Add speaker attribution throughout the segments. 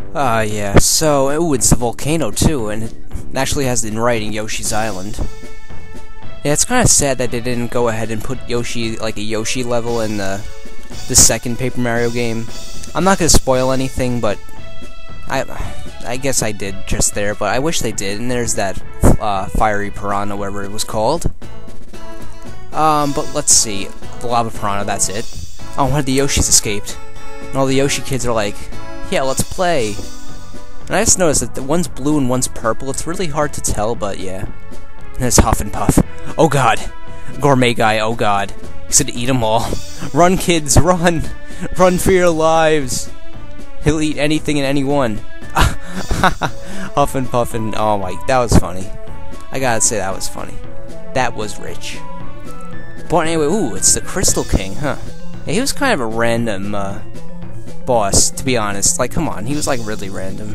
Speaker 1: Yeah, so, ooh, it's a volcano too, and it actually has in writing Yoshi's Island. Yeah, it's kind of sad that they didn't go ahead and put Yoshi, like a Yoshi level in the second Paper Mario game. I'm not gonna spoil anything, but I guess I did just there, but I wish they did, and there's that, Fiery Piranha, whatever it was called. But let's see, the Lava Piranha, that's it. Oh, one of the Yoshis escaped. And all the Yoshi kids are like, yeah, let's play. And I just noticed that one's blue and one's purple. It's really hard to tell, but yeah. And there's Huff and Puff. Oh god. Gourmet guy, oh god. He's gonna eat them all. Run, kids, run! Run for your lives! He'll eat anything and anyone. Huff and Puff and... oh my... that was funny. I gotta say, that was funny. That was rich. But anyway, ooh, it's the Crystal King, huh? Yeah, he was kind of a random, boss, to be honest. Like, come on, he was, like, really random.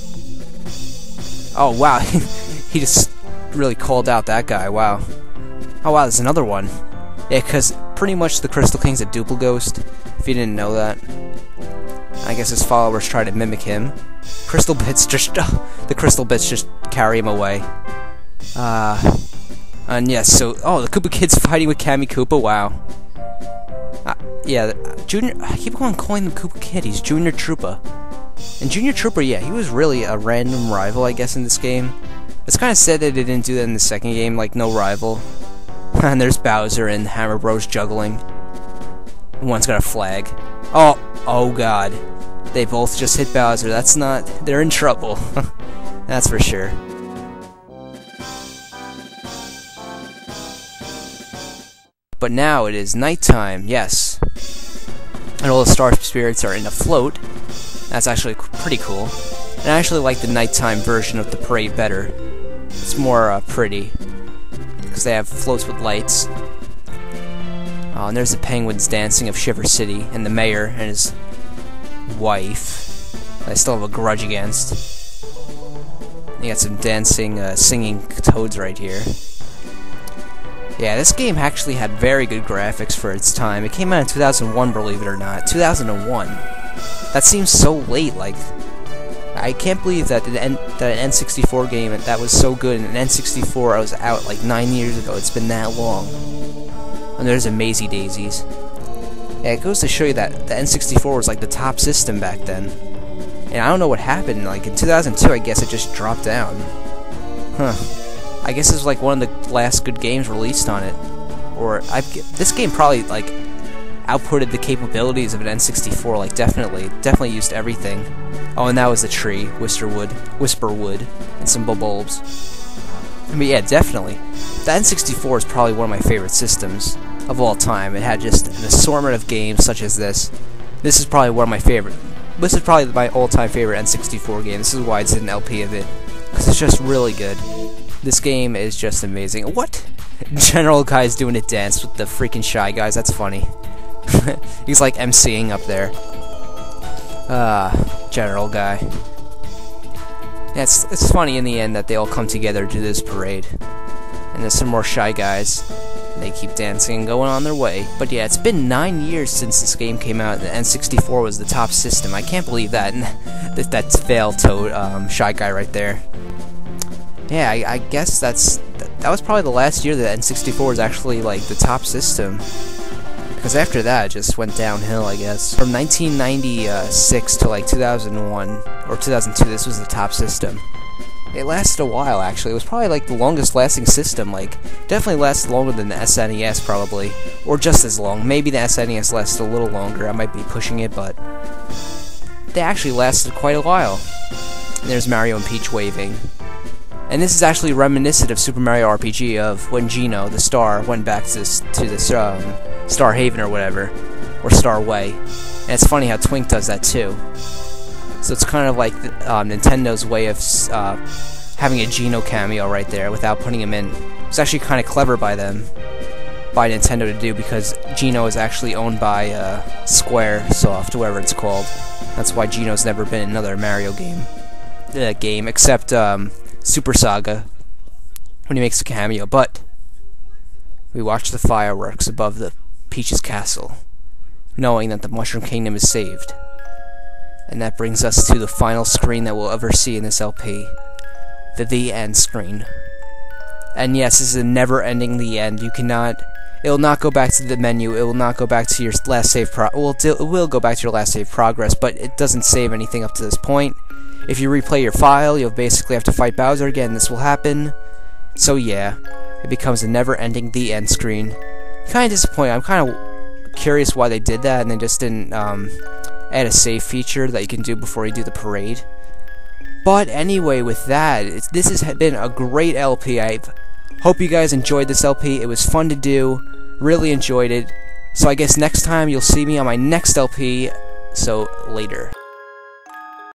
Speaker 1: Oh, wow, he just really called out that guy, wow. Oh, wow, there's another one. Yeah, because pretty much the Crystal King's a duplicate ghost, if you didn't know that. I guess his followers try to mimic him. Crystal Bits just... the Crystal Bits just carry him away. And yes, so... oh, the Koopa Kid's fighting with Kammy Koopa, wow. Yeah, Junior... I keep on calling him Koopa Kid, he's Junior Troopa. And Junior Troopa, yeah, he was really a random rival, I guess, in this game. It's kind of sad that they didn't do that in the second game, like, no rival. And there's Bowser and Hammer Bros juggling. One's got a flag. Oh god. They both just hit Bowser, that's not... they're in trouble. That's for sure. But now it is nighttime, yes. And all the star spirits are in a float. That's actually pretty cool. And I actually like the nighttime version of the parade better. It's more pretty. Because they have floats with lights. Oh, and there's the penguins dancing of Shiver City, and the mayor and his wife. I still have a grudge against. You got some dancing, singing toads right here. Yeah, this game actually had very good graphics for its time. It came out in 2001, believe it or not. 2001. That seems so late, like... I can't believe that an N64 game that was so good, and an N64 was out like 9 years ago. It's been that long. And there's a Maisie Daisies. Yeah, it goes to show you that the N64 was like the top system back then. And I don't know what happened, like in 2002 I guess it just dropped down. Huh. I guess it was like one of the last good games released on it. Or, this game probably, like, outputted the capabilities of an N64, like, definitely used everything. Oh, and that was the tree, Whisperwood, and some bulbs. I mean, yeah, definitely. The N64 is probably one of my favorite systems of all time. It had just an assortment of games such as this. This is probably one of my favorite. This is probably my all-time favorite N64 game. This is why it's an LP of it. Because it's just really good. This game is just amazing. What? General Guy's doing a dance with the freaking Shy Guys. That's funny. He's like MCing up there. General Guy. Yeah, it's funny in the end that they all come together to do this parade. And there's some more Shy Guys. And they keep dancing and going on their way. But yeah, it's been 9 years since this game came out. And the N64 was the top system. I can't believe that. And that's failed Toad, Shy Guy right there. Yeah, I guess that was probably the last year that N64 was actually, like, the top system. Because after that, it just went downhill, I guess. From 1996 to, like, 2001, or 2002, this was the top system. It lasted a while, actually. It was probably, like, the longest-lasting system. Like, definitely lasted longer than the SNES, probably. Or just as long. Maybe the SNES lasted a little longer. I might be pushing it, but... they actually lasted quite a while. And there's Mario and Peach waving. And this is actually reminiscent of Super Mario RPG, of when Geno, the star, went back to the Star Haven or whatever, or Star Way. And it's funny how Twink does that too. So it's kind of like Nintendo's way of having a Geno cameo right there without putting him in. It's actually kind of clever by Nintendo to do, because Geno is actually owned by Squaresoft, whatever it's called. That's why Geno's never been in another Mario game, except Super Saga, when he makes a cameo. But we watch the fireworks above the Peach's castle, knowing that the Mushroom Kingdom is saved. And that brings us to the final screen that we'll ever see in this LP. The end screen. And yes, this is a never-ending the end. You cannot... It will not go back to the menu. It will not go back to your last save it will go back to your last save progress, but it doesn't save anything up to this point. If you replay your file, you'll basically have to fight Bowser again. This will happen. So yeah, it becomes a never-ending the end screen. Kind of disappointing. I'm kind of curious why they did that, and they just didn't add a save feature that you can do before you do the parade. But anyway, with that, this has been a great LP. I hope you guys enjoyed this LP. It was fun to do. Really enjoyed it. So I guess next time you'll see me on my next LP. So later.